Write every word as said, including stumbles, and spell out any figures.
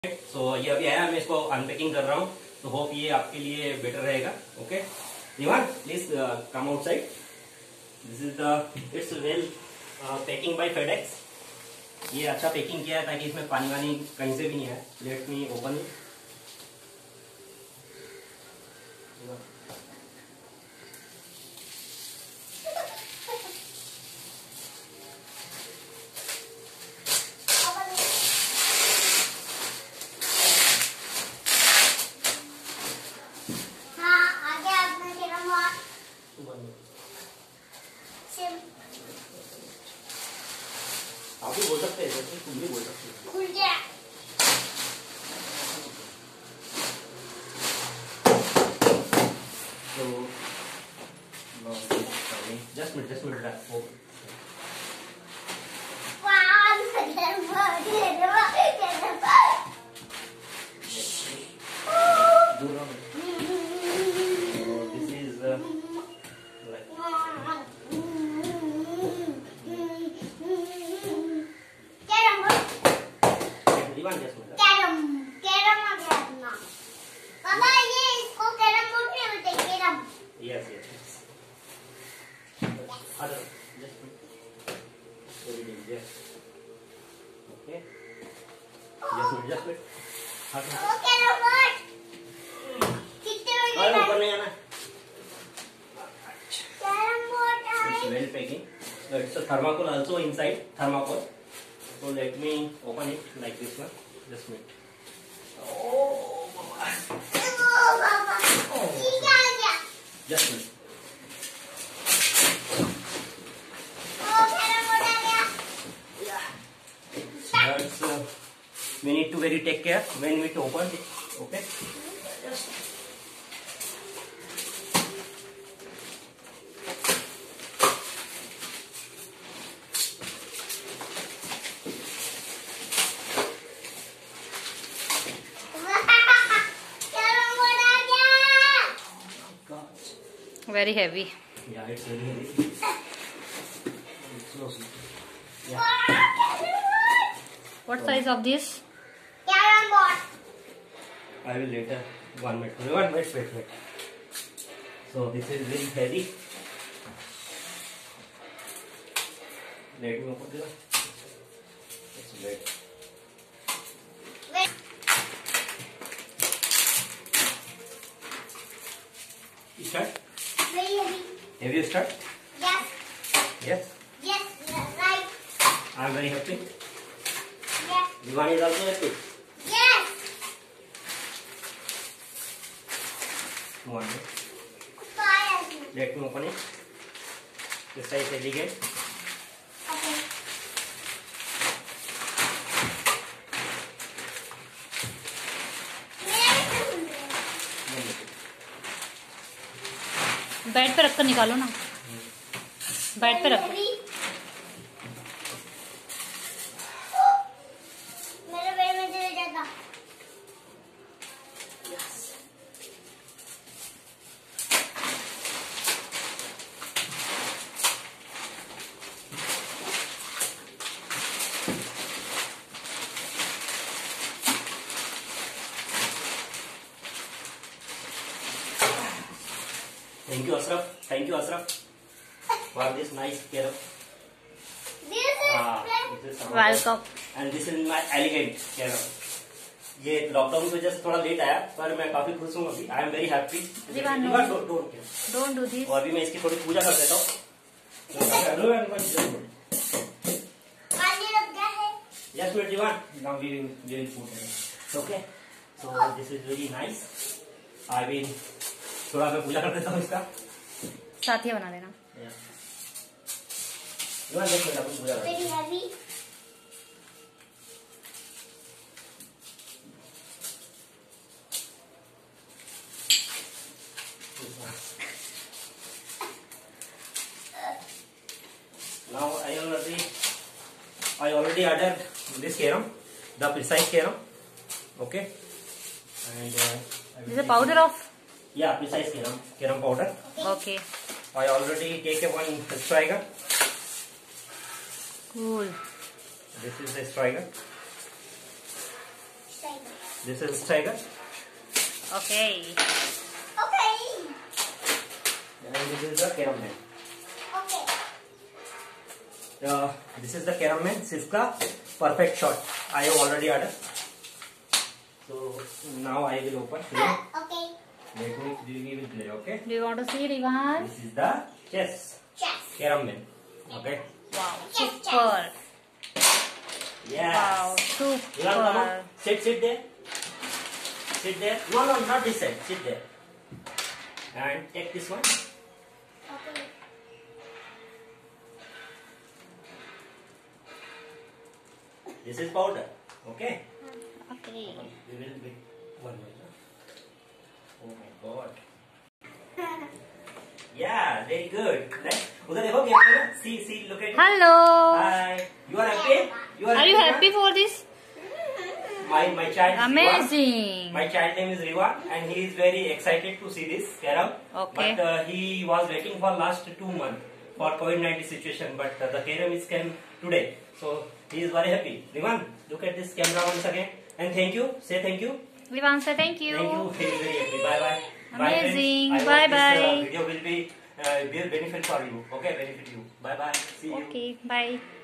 सो ये अभी आया, मैं इसको अनपैकिंग कर रहा हूँ, तो होप ये आपके लिए बेटर रहेगा. Okay Nivaan, please come outside. This is the it's well packing by FedEx. ये अच्छा पैकिंग किया है ताकि इसमें पानी वानी कहीं से भी नहीं है. Let me open it. आप भी बोल सकते हैं, तुम भी बोल सकते हो. खुल गया. तो जस्ट मिनट जस्ट मिनट रखो. This is Yes, yes, yes. Other, just everything, yes. Okay. Just wait, just wait. Okay, Robert. I'll open it, Anna. Carromboard time. It's well packing. So it's a thermocol also inside. Thermocol. So let me open it like this one. Just wait. Oh, Mama. Oh, Mama. Oh. Just wait. That's, uh, we need to very take care when we open it. Okay. Just. Very heavy. Yeah, it's very heavy. It's so sweet. Yeah. What size of this? Carromboard. I will later. One minute. One wait, wait, wait. So this is very heavy. Let me open this. It's wet. Wait. Start. Very heavy. Have you start? Yes. Yes. Yes. Right. I am very happy. Yes. Divan is also happy. Yes. One minute. Fire. Let me open it. This side is elegant. Okay. Bed पे रखकर निकालो ना. Bed पे रखो. मेरे bed में चले जाता. Thank you, Ashraf. Thank you, Ashraf, for this nice care. This is Ah, this is some Welcome. and this is my elegant care. ये लॉकडाउन की वजह से थोड़ा लेट आया, पर मैं काफी खुश हूँ अभी. I am very happy. Divan, no. Don't don't Don't do this. और अभी मैं इसकी थोड़ी पूजा कर देता हूँ. पानी लग गया है. Yes, wait, Divan. Now we will we will put it. Okay. So this is very nice. I will थोड़ा मैं पूजा कर देता हूँ इसका. साथिया बना देना. Divan, देख लेना अपन पूजा कर. Very heavy. Now I already I already added this carom, the precise carom. Okay. And uh, I will This is a take powder it. of. Yeah, precise carom, carom powder. Okay. I already take a one striker. Cool. This is the striker. Striker. This is tiger. Okay. Okay. And this is the carom man. Okay. Uh, this is the carom man. Siska perfect shot. I have already ordered. So now I will open. Okay. Let me give it there. Okay. Do you want to see it, Ivan? This is the chess. Chess. Carom man. Okay. Wow, Yes, super. Yes. Wow, You want to come super. on? Sit, sit there. Sit there. No, no, not this side. Sit there. And take this one. Okay. This is powder. Okay. Okay. We will be one minute. Oh my god. Yeah, very good. Next. उधर देखो camera. See, see, look at it. Hello. Hi. You are happy? You are, Are you happy? happy for this? My my child. is Amazing. Riwan. My child name is Riwan, and he is very excited to see this carom. Okay. But uh, he was waiting for last two months for COVID nineteen situation. But uh, the carom is came today, so he is very happy. Riwan, look at this camera once again, and thank you. Say thank you. Ivan, say thank you. Thank you. He is very happy. Bye bye. Amazing. Bye, friends. I Bye hope bye. This uh, video will be uh, will benefit for you. Okay, benefit you. Bye bye. See you. Okay, bye.